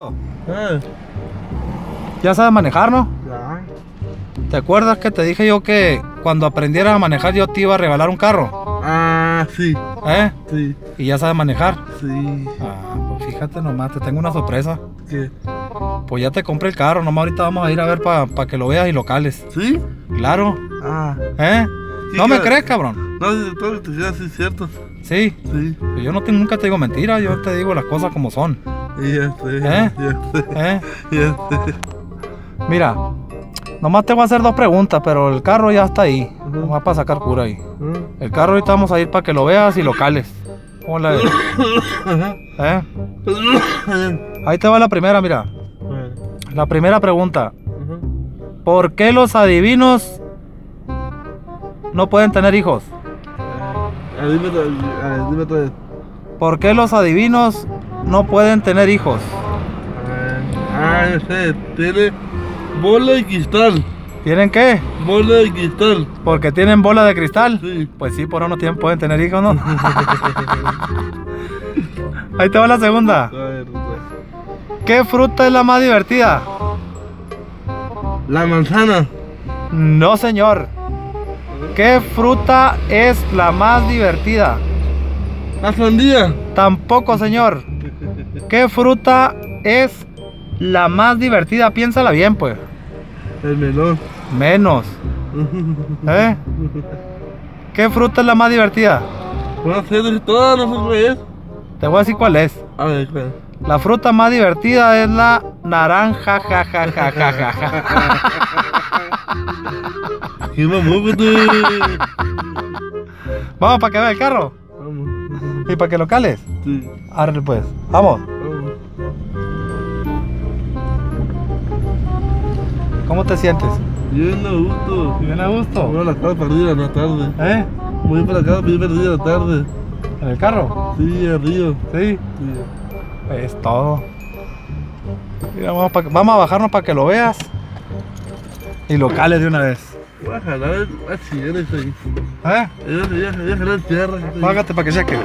Ya sabes manejar, ¿no? Ya. ¿Te acuerdas que te dije yo que cuando aprendieras a manejar yo te iba a regalar un carro? Ah, sí. ¿Eh? Sí. ¿Y ya sabes manejar? Sí. Ah, pues fíjate nomás, te tengo una sorpresa. ¿Qué? Pues ya te compré el carro, nomás ahorita vamos a ir a ver para que lo veas y lo cales. ¿Sí? Claro. Ah. ¿Eh? Sí, ¿No me claro. crees, cabrón? No, todo lo que te decía, sí es cierto. Sí. Sí. Pues yo nunca te digo mentiras, yo te digo las cosas como son. Ya sé. ¿Eh? Ya sé. ¿Eh? Ya sé. Mira, nomás te voy a hacer 2 preguntas, pero el carro ya está ahí. Nomás para sacar cura ahí. El carro ahorita vamos a ir para que lo veas y lo cales. ¿Cómo la ves? ¿Eh? Ahí te va la primera, mira. La primera pregunta. ¿Por qué los adivinos no pueden tener hijos? Dime otra vez. ¿Por qué los adivinos no pueden tener hijos? Ya sé. Tiene bola de cristal. ¿Tienen qué? Bola de cristal. ¿Porque tienen bola de cristal? Sí. Pues sí, por eso no pueden tener hijos, ¿no? Ahí te va la segunda. A ver, ¿Qué fruta es la más divertida? la manzana. No, señor. ¿Qué fruta es la más divertida? La sandía. Tampoco, señor. ¿Qué fruta es la más divertida? Piénsala bien, pues. El melón. Menos. ¿Eh? ¿Qué fruta es la más divertida? No sé, de todas, no sé cuál es. Te voy a decir cuál es. A ver, ¿cuál? La fruta más divertida es la naranja, ja, ja, ja, ja, ja, ja. ¡Qué mamón, tú! Vamos para que vea el carro Vamos. y para que lo cales. Sí. Arre pues, vamos. Vamos. ¿Cómo te sientes? Bien a gusto. Bien a gusto. Voy a la casa perdida en la tarde. ¿Eh? Voy para la casa bien perdida en la tarde. ¿En el carro? Sí, al río. Sí. Sí. Es todo. Mira, vamos a bajarnos para que lo veas y lo cales de una vez. Voy a jalar así, eres ahí. ¿Eh? Voy a jalar tierra. Bájate para que cheque.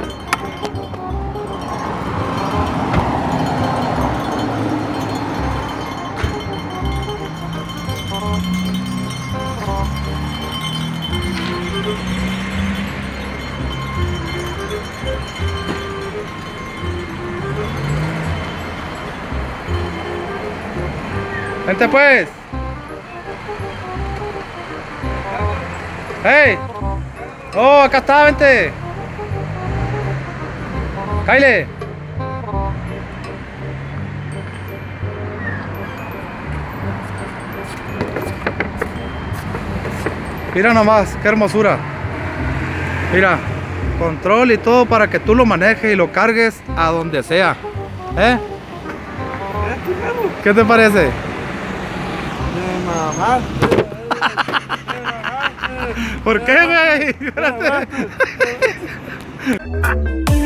Vente pues. ¡Hey! ¡Oh, acá está, vente! ¡Kyle! Mira nomás, qué hermosura. Mira, control y todo para que tú lo manejes y lo cargues a donde sea. ¿Eh? ¿Qué te parece? Mamá. ¿Por qué, güey? Espérate.